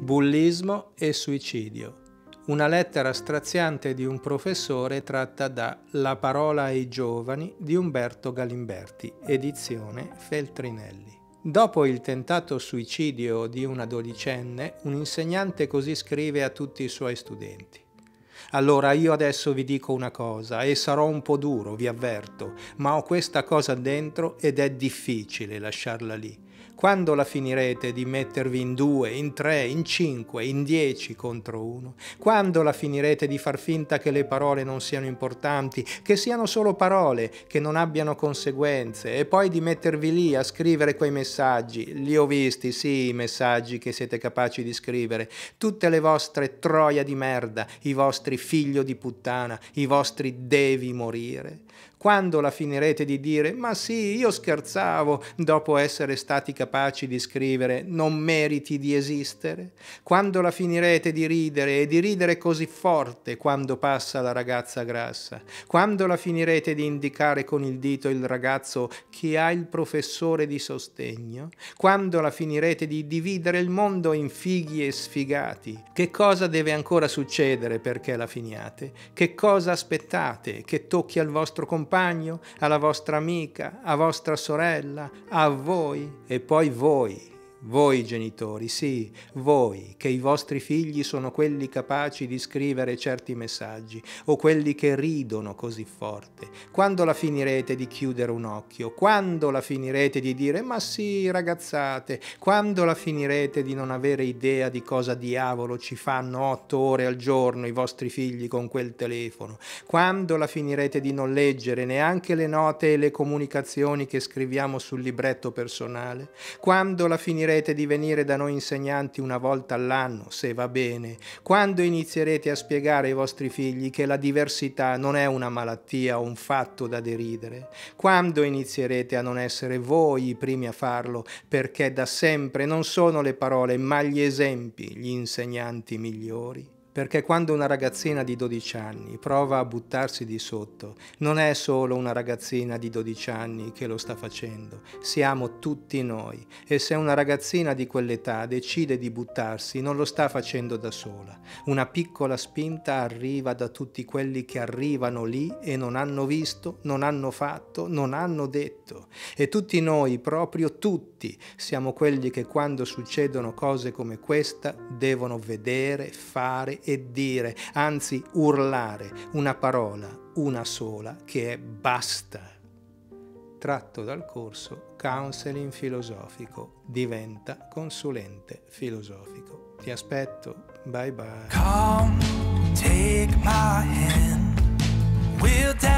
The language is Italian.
Bullismo e suicidio. Una lettera straziante di un professore tratta da La parola ai giovani di Umberto Galimberti, edizione Feltrinelli. Dopo il tentato suicidio di una dodicenne, un insegnante così scrive a tutti i suoi studenti. Allora io adesso vi dico una cosa e sarò un po' duro, vi avverto, ma ho questa cosa dentro ed è difficile lasciarla lì. Quando la finirete di mettervi in 2, in 3, in 5, in 10 contro uno? Quando la finirete di far finta che le parole non siano importanti, che siano solo parole, che non abbiano conseguenze, e poi di mettervi lì a scrivere quei messaggi? Li ho visti, sì, i messaggi che siete capaci di scrivere, tutte le vostre troia di merda, i vostri figlio di puttana, i vostri devi morire. Quando la finirete di dire «Ma sì, io scherzavo», dopo essere stati capaci di scrivere «Non meriti di esistere»? Quando la finirete di ridere, e di ridere così forte quando passa la ragazza grassa? Quando la finirete di indicare con il dito il ragazzo che ha il professore di sostegno? Quando la finirete di dividere il mondo in fighi e sfigati? Che cosa deve ancora succedere perché la finiate? Che cosa aspettate? Che tocchi al vostro compagno, alla vostra amica, a vostra sorella, a voi e poi voi genitori, sì, voi, che i vostri figli sono quelli capaci di scrivere certi messaggi o quelli che ridono così forte. Quando la finirete di chiudere un occhio? Quando la finirete di dire «Ma sì, ragazzate»? Quando la finirete di non avere idea di cosa diavolo ci fanno 8 ore al giorno i vostri figli con quel telefono? Quando la finirete di non leggere neanche le note e le comunicazioni che scriviamo sul libretto personale? Quando la finirete di venire da noi insegnanti una volta all'anno, se va bene? Quando inizierete a spiegare ai vostri figli che la diversità non è una malattia o un fatto da deridere? Quando inizierete a non essere voi i primi a farlo, perché da sempre non sono le parole ma gli esempi gli insegnanti migliori? Perché quando una ragazzina di 12 anni prova a buttarsi di sotto, non è solo una ragazzina di 12 anni che lo sta facendo, siamo tutti noi. E se una ragazzina di quell'età decide di buttarsi, non lo sta facendo da sola. Una piccola spinta arriva da tutti quelli che arrivano lì e non hanno visto, non hanno fatto, non hanno detto. E tutti noi, proprio tutti, siamo quelli che quando succedono cose come questa devono vedere, fare e dire, anzi urlare, una parola, una sola, che è basta. Tratto dal corso Counseling filosofico, diventa consulente filosofico. Ti aspetto, bye bye. Come, take my hand, we'll